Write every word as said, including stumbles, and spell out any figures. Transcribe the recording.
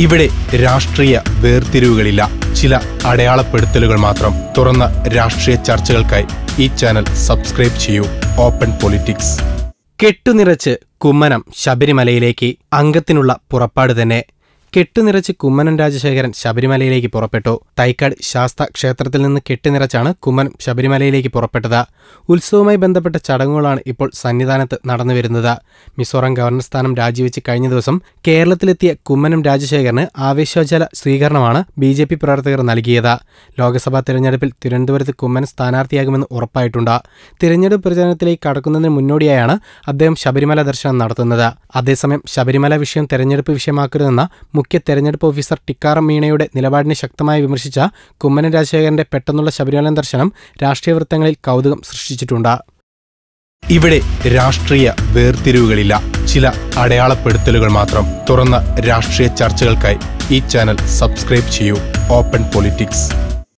ഇവിടെ രാഷ്ട്രീയ വേർതിരിവുകളില്ല, ചില അടയാളപ്പെടുത്തലുകൾ മാത്രം. തുറന്ന രാഷ്ട്രീയ ചർച്ചകൾക്കായി ഈ ചാനൽ സബ്സ്ക്രൈബ് ചെയ്യൂ. Open politics. കെട്ടുനിറച്ച് കുമ്മനം ശബരിമലയിലേക്ക്. അംഗത്തിനുള്ള പുറപ്പാട് തന്നെ. കെട്ടുനിറച്ച് കുമ്മനം രാജശേഖരൻ ശബരിമലയിലേക്ക് പുറപ്പെട്ടു. തൈക്കാട് ശാസ്ത ക്ഷേത്രത്തിൽ നിന്ന് കെട്ടുനിറച്ചാണ് കുമ്മനം ശബരിമലയിലേക്ക് പുറപ്പെട്ടത്. ഉത്സവവുമായി ബന്ധപ്പെട്ട ചടങ്ങുകളാണ് ഇപ്പോൾ സന്നിധാനത്ത് നടന്നുവരുന്നത്. മിസോറാം ഗവർണർ സ്ഥാനം രാജിവെച്ച് കഴിഞ്ഞ ദിവസം കേരളത്തിലെത്തിയ കുമ്മനം രാജശേഖരന് ആവേശോജ്വല സ്വീകരണമാണ് ബി ജെ പി പ്രവർത്തകർ നൽകിയത്. ലോക്സഭാ തെരഞ്ഞെടുപ്പിൽ തിരുവനന്തപുരത്ത് കുമ്മനം സ്ഥാനാർത്ഥിയാകുമെന്ന് ഉറപ്പായിട്ടുണ്ട്. തിരഞ്ഞെടുപ്പ് പ്രചാരണത്തിലേക്ക് കടക്കുന്നതിന് മുന്നോടിയായാണ് അദ്ദേഹം ശബരിമല ദർശനം നടത്തുന്നത്. അതേസമയം ശബരിമല വിഷയം തെരഞ്ഞെടുപ്പ് വിഷയമാക്കരുതെന്ന മുഖ്യ തെരഞ്ഞെടുപ്പ് ഓഫീസർ ടിക്കാറാം മീണയുടെ നിലപാടിനെ ശക്തമായി വിമർശിച്ച കുമ്മനം രാജശേഖരന്റെ പെട്ടെന്നുള്ള ശബരിമല ദർശനം രാഷ്ട്രീയ വൃത്തങ്ങളിൽ കൗതുകം സൃഷ്ടിച്ചിട്ടുണ്ട്. ഇവിടെ രാഷ്ട്രീയ വേർതിരിവുകളില്ല, ചില അടയാളപ്പെടുത്തലുകൾ മാത്രം. തുറന്ന രാഷ്ട്രീയ ചർച്ചകൾക്കായി ഈ ചാനൽ സബ്സ്ക്രൈബ് ചെയ്യൂ. Open politics.